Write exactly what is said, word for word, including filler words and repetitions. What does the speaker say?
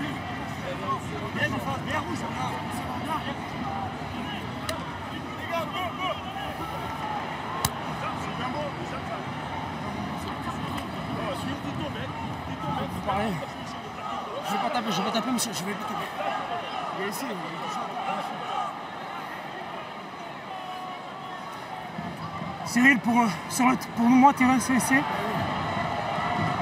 Pareil. Je vais pas taper, je vais pas taper, monsieur, je vais pas taper. Il est ici, il est Cyril, pour, sur le, pour moi, terrain C S C,